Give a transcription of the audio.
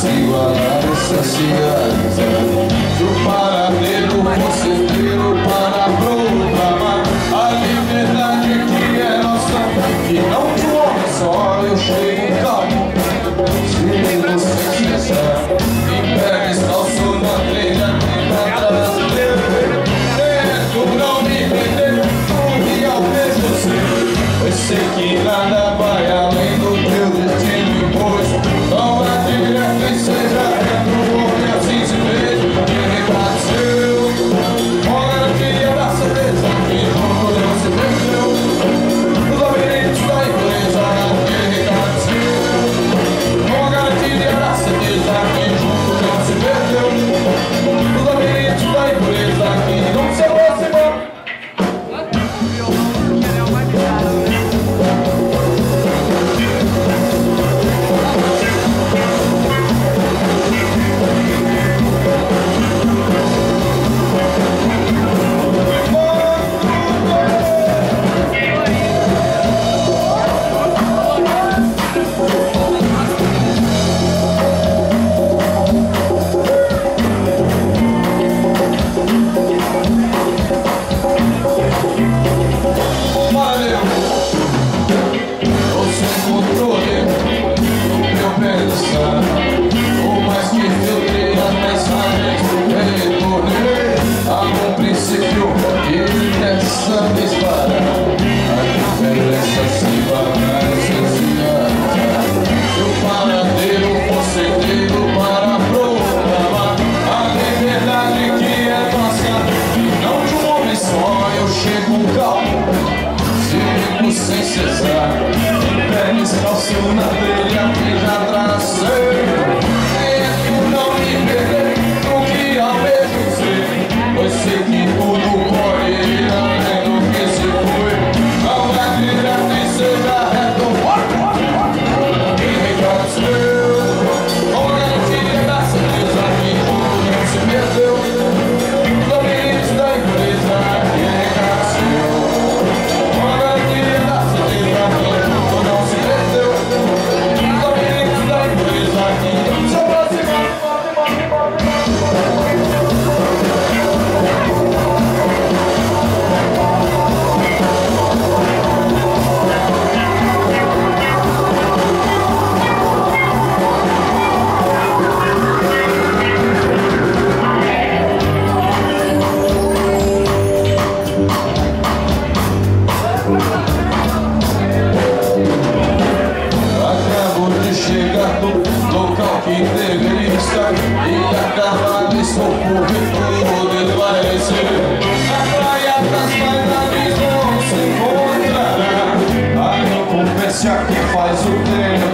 se igualar essa ciência. Do paradeiro conselheiro para proclamar a liberdade que é nossa, que não de um homem só eu chego em calmo. Se você quiser, me pega descalço na trilha que vai trazer. Tento não me perder, porque ao mesmo ser eu sei que nada vai além do teu destino imposto. Não é direto e seja reto, porque assim se fez. Que recado seu, com a garantia da certeza que junto você venceu. Os labirintos da empresa, que recado seu, com a garantia da certeza que junto não se perdeu. Os labirintos da empresa que não se aproximou. Sem cessar, em pé descalço na trilha que já tracei. Tento não me perder no que ao mesmo ser, pois sei que tudo pode ir além do que se foi. Não é direto e seja reto, que recado seu, com garantia da certeza que tudo não se perdeu. Os labirintos da empresa, que recado seu, com a garantia da certeza que junto não se perdeu. Os labirintos da empresa que se aproximaram. Acabo de chegar no local que deveria estar e acabado estou por poder parecer. Na praia das bailarines não se encontrará a incumbência que faz o treino